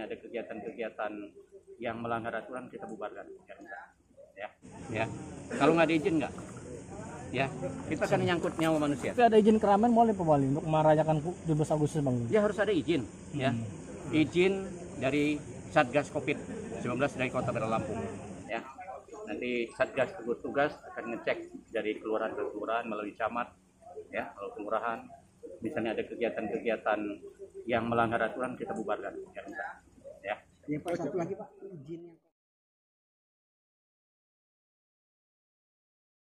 ada kegiatan-kegiatan yang melanggar aturan kita bubarkan. Ya. Kalau nggak ada izin nggak, ya kita kan nyangkut nyawa manusia. Tapi ada izin keramaian boleh Pak Wali untuk merayakan 17 Agustus Bang? Ya harus ada izin, ya. Izin dari Satgas COVID-19 dari Kota Bandar Lampung, ya. Nanti Satgas tugas akan ngecek dari kelurahan ke kelurahan melalui camat, ya. Kalau kelurahan misalnya ada kegiatan-kegiatan yang melanggar aturan kita bubarkan. Ya. Yang Pak, satu lagi Pak, izin yang